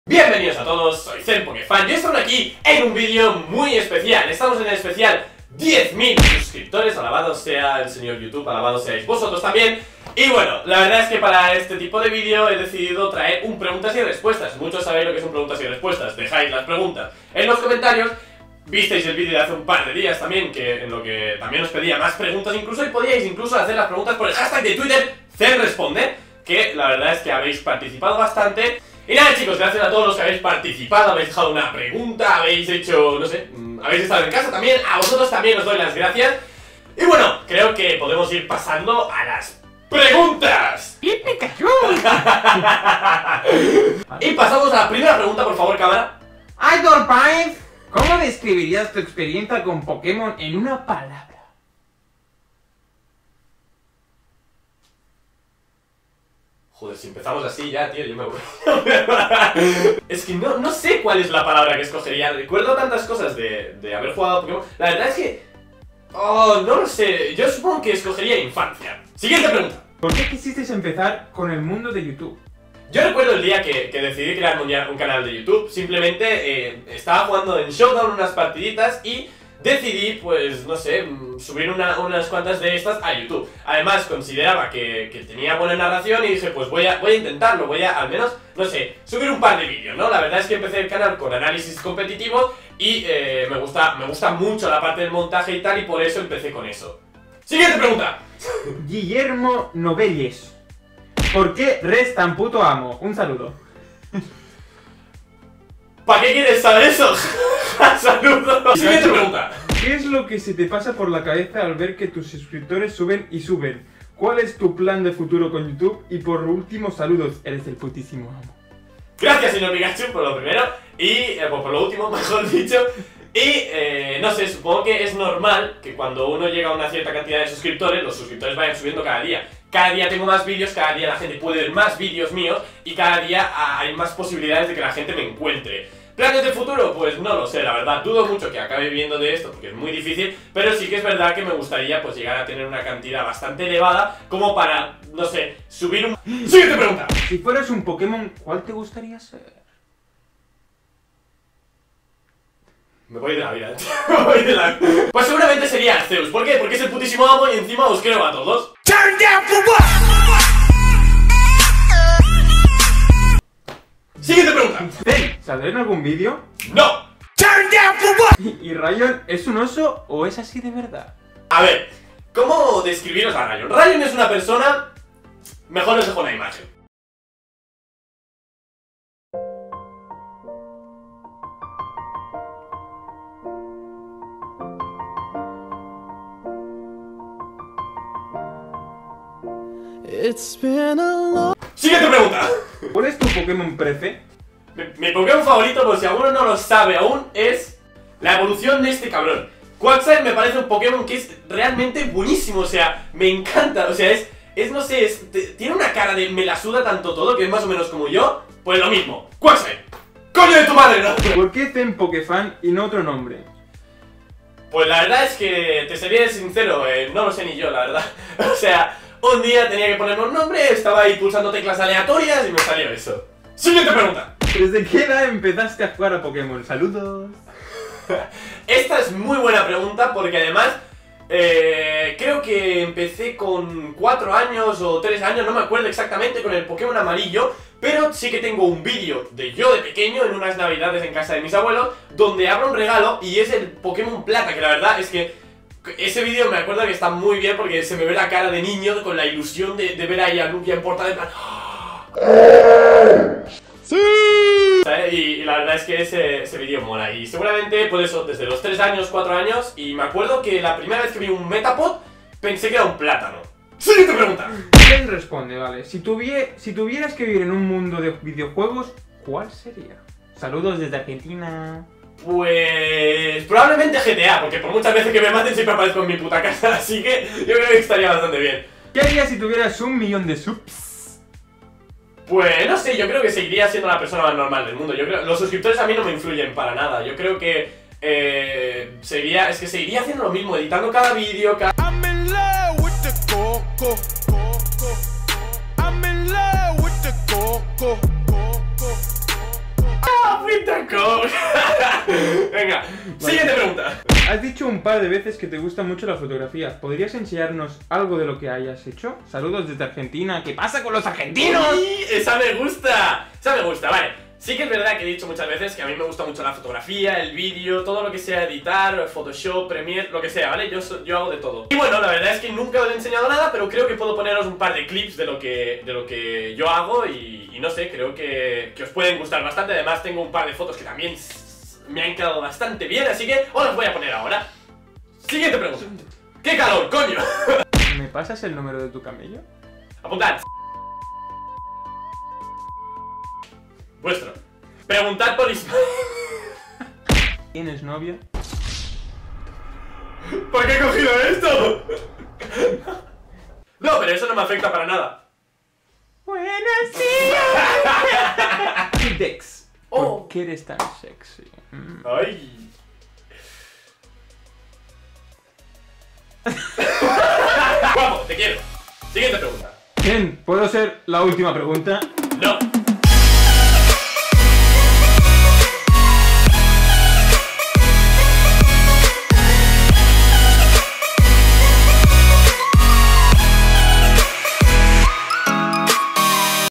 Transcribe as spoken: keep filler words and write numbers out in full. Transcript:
Bienvenidos a todos, soy ZenPokefan y estamos aquí en un vídeo muy especial. Estamos en el especial diez mil suscriptores, alabado sea el señor YouTube, alabado seáis vosotros también. Y bueno, la verdad es que para este tipo de vídeo he decidido traer un preguntas y respuestas. Muchos sabéis lo que son preguntas y respuestas, dejáis las preguntas en los comentarios. Visteis el vídeo de hace un par de días también, que en lo que también os pedía más preguntas incluso, y podíais incluso hacer las preguntas por el hashtag de Twitter ZenResponde, que la verdad es que habéis participado bastante. Y nada, chicos, gracias a todos los que habéis participado, habéis dejado una pregunta, habéis hecho, no sé, habéis estado en casa también, a vosotros también os doy las gracias. Y bueno, creo que podemos ir pasando a las preguntas. ¡Bien, Pikachu! Y pasamos a la primera pregunta, por favor, cámara. Idol Pipe, ¿cómo describirías tu experiencia con Pokémon en una palabra? Joder, si empezamos así ya, tío, yo me voy. Es que no, no sé cuál es la palabra que escogería. Recuerdo tantas cosas de, de haber jugado a Pokémon. La verdad es que... Oh, no lo sé. Yo supongo que escogería infancia. Siguiente pregunta. ¿Por qué quisiste empezar con el mundo de YouTube? Yo recuerdo el día que, que decidí crear un, un canal de YouTube. Simplemente eh, estaba jugando en Showdown unas partiditas y decidí, pues, no sé, subir una, unas cuantas de estas a YouTube. Además, consideraba que, que tenía buena narración y dije, pues voy a, voy a intentarlo, voy a, al menos, no sé, subir un par de vídeos, ¿no? La verdad es que empecé el canal con análisis competitivos y eh, me gusta, me gusta mucho la parte del montaje y tal, y por eso empecé con eso. Siguiente pregunta. Guillermo Novelles, ¿por qué res tan puto amo? Un saludo. ¿Para qué quieres saber eso? Saludos. Siguiente pregunta. ¿Qué es lo que se te pasa por la cabeza al ver que tus suscriptores suben y suben? ¿Cuál es tu plan de futuro con YouTube? Y por último, saludos, eres el putísimo amo. Gracias, señor Pikachu, por lo primero. Y eh, pues por lo último, mejor dicho. Y eh, no sé, supongo que es normal que cuando uno llega a una cierta cantidad de suscriptores, los suscriptores vayan subiendo cada día. Cada día tengo más vídeos, cada día la gente puede ver más vídeos míos y cada día hay más posibilidades de que la gente me encuentre. ¿Planes de futuro? Pues no lo sé, la verdad, dudo mucho que acabe viviendo de esto porque es muy difícil, pero sí que es verdad que me gustaría pues llegar a tener una cantidad bastante elevada como para, no sé, subir un... ¡Siguiente pregunta! Si fueras un Pokémon, ¿cuál te gustaría ser? Me voy de la vida, tío. Me voy de la... Pues seguramente sería Arceus. ¿Por qué? Porque es el putísimo amo y encima os creo a todos. Turn down for what? Siguiente pregunta. Zen, ¿saldré en algún vídeo? ¡No! Turn down for what? ¿Y Rayon es un oso o es así de verdad? A ver, ¿cómo describiros a Rayon? Rayon es una persona... Mejor os dejo una imagen. It's been a long... Siguiente pregunta. ¿Cuál es tu Pokémon prefe? Mi, mi Pokémon favorito, por si alguno no lo sabe aún, es la evolución de este cabrón. Quagsire me parece un Pokémon que es realmente buenísimo, o sea, me encanta, o sea, es, es no sé, es, te, tiene una cara de me la suda tanto todo, que es más o menos como yo, pues lo mismo, Quagsire. ¡Coño de tu madre! ¿No? ¿Por qué Zen Pokefan y no otro nombre? Pues la verdad es que, te seré sincero, eh, no lo sé ni yo, la verdad, o sea... Un día tenía que ponerme un nombre, estaba ahí pulsando teclas aleatorias y me salió eso. Siguiente pregunta. ¿Desde qué edad empezaste a jugar a Pokémon? Saludos. Esta es muy buena pregunta porque además eh, creo que empecé con cuatro años o tres años, no me acuerdo exactamente, con el Pokémon amarillo, pero sí que tengo un vídeo de yo de pequeño en unas navidades en casa de mis abuelos donde abro un regalo y es el Pokémon Plata, que la verdad es que ese vídeo me acuerdo que está muy bien porque se me ve la cara de niño con la ilusión de, de ver ahí a Lugia en portada en plan... ¡Sí! Y, y la verdad es que ese, ese vídeo mola. Y seguramente, pues eso, desde los tres años, cuatro años. Y me acuerdo que la primera vez que vi un Metapod pensé que era un plátano. ¡Siguiente pregunta! ¿Quién responde? Vale, si, tuvie si tuvieras que vivir en un mundo de videojuegos, ¿cuál sería? Saludos desde Argentina. Pues... probablemente G T A, porque por muchas veces que me maten siempre aparezco en mi puta casa, así que yo creo que estaría bastante bien. ¿Qué harías si tuvieras un millón de subs? Pues no sé, yo creo que seguiría siendo la persona más normal del mundo. Yo creo, los suscriptores a mí no me influyen para nada. Yo creo que eh, seguiría, es que seguiría haciendo lo mismo, editando cada vídeo, cada... I'm in love with the coco, coco. I'm in love with the coco, coco. asco! Venga, siguiente pregunta. Has dicho un par de veces que te gusta mucho la fotografía. ¿Podrías enseñarnos algo de lo que hayas hecho? Saludos desde Argentina. ¿Qué pasa con los argentinos? ¡Uy! ¡Esa me gusta! Esa me gusta, vale. Sí que es verdad que he dicho muchas veces que a mí me gusta mucho la fotografía, el vídeo, todo lo que sea editar, Photoshop, Premiere, lo que sea, ¿vale? Yo, so- yo hago de todo. Y bueno, la verdad es que nunca os he enseñado nada, pero creo que puedo poneros un par de clips de lo que, de lo que yo hago y, y no sé, creo que, que os pueden gustar bastante. Además tengo un par de fotos que también s- me han quedado bastante bien, así que os las voy a poner ahora. Siguiente pregunta. ¡Qué calor, coño! ¿Me pasas el número de tu camello? Apuntad. Vuestro. Preguntad por Ismael. ¿Tienes novia? ¿Por qué he cogido esto? No, pero eso no me afecta para nada. Buenos días. Dex. Oh. ¿Por qué eres tan sexy? Mm. Ay. Guapo, te quiero. Siguiente pregunta. Bien, ¿puedo ser la última pregunta? No.